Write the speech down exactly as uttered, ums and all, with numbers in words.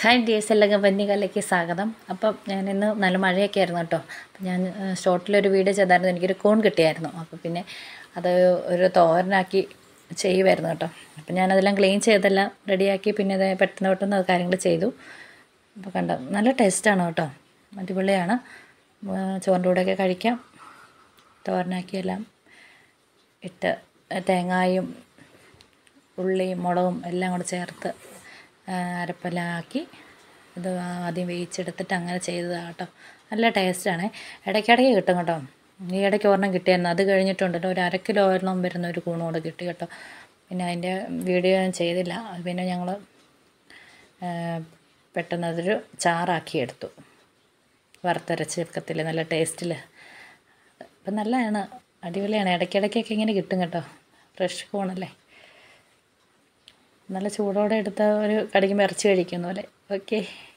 Hi dears, എല്ലാവർക്കും വന്യകാലിലേക്ക് സ്വാഗതം. അപ്പം ഞാൻ ഇന്ന് നല്ല മഴയൊക്കെ ആയിരുന്നു കേട്ടോ. അപ്പം ഞാൻ ഷോർട്ടിലൊരു വീഡിയോ ചെയ്തായിരുന്നു, എനിക്കൊരു കൂൺ കിട്ടിയായിരുന്നു. അപ്പോൾ പിന്നെ അത് ഒരു തോരനാക്കി ചെയ്യുമായിരുന്നു കേട്ടോ. അപ്പം ഞാനതെല്ലാം ക്ലീൻ ചെയ്തെല്ലാം റെഡിയാക്കി പിന്നെ അത് പെട്ടെന്ന് പെട്ടെന്ന് അത് കാര്യങ്ങൾ ചെയ്തു. അപ്പോൾ കണ്ടോ, നല്ല ടേസ്റ്റാണ് കേട്ടോ, അടിപൊളിയാണ്. ചോറിൻ്റെ കൂടെയൊക്കെ കഴിക്കാം. തോരനാക്കിയെല്ലാം ഇട്ട് തേങ്ങായും ഉള്ളിയും മുളകും എല്ലാം കൂടെ ചേർത്ത് അരപ്പെല്ലാം ആക്കി ഇത് ആദ്യം വേവിച്ചെടുത്തിട്ട് അങ്ങനെ ചെയ്തതാണ് കേട്ടോ. നല്ല ടേസ്റ്റാണ്. ഇടയ്ക്കിടയ്ക്ക് കിട്ടും കേട്ടോ. ഈ ഇടയ്ക്ക് ഒരെണ്ണം കിട്ടിയായിരുന്നു, അത് കഴിഞ്ഞിട്ടുണ്ടല്ലോ ഒരു അര കിലോ ഒരെണ്ണം വരുന്ന ഒരു കൂൺ കൂടെ കിട്ടി കേട്ടോ. പിന്നെ അതിൻ്റെ വീഡിയോ ഞാൻ ചെയ്തില്ല. പിന്നെ ഞങ്ങൾ പെട്ടെന്ന് അതൊരു ചാറാക്കി എടുത്തു. വറുത്തരച്ച് വെക്കത്തില്ലേ, നല്ല ടേസ്റ്റിൽ. അപ്പം നല്ലതാണ്, അടിപൊളിയാണ്. ഇടയ്ക്കിടയ്ക്കൊക്കെ ഇങ്ങനെ കിട്ടും കേട്ടോ. ഫ്രഷ് കൂണല്ലേ, നല്ല ചൂടോടെ എടുത്ത ഒരു കടിക്കുമ്പോൾ ഇറച്ചി കഴിക്കുന്ന പോലെ. ഓക്കെ.